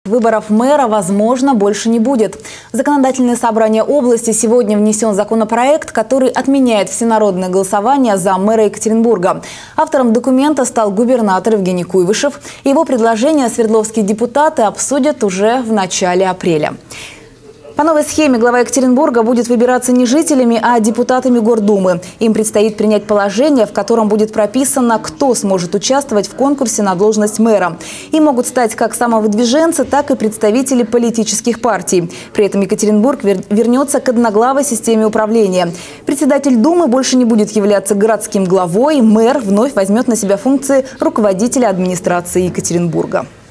Выборов мэра, возможно, больше не будет. В законодательное собрание области сегодня внесен законопроект, который отменяет всенародное голосование за мэра Екатеринбурга. Автором документа стал губернатор Евгений Куйвышев. Его предложение свердловские депутаты обсудят уже в начале апреля. По новой схеме глава Екатеринбурга будет выбираться не жителями, а депутатами Гордумы. Им предстоит принять положение, в котором будет прописано, кто сможет участвовать в конкурсе на должность мэра. Им могут стать как самовыдвиженцы, так и представители политических партий. При этом Екатеринбург вернется к одноглавой системе управления. Председатель Думы больше не будет являться городским главой. Мэр вновь возьмет на себя функции руководителя администрации Екатеринбурга.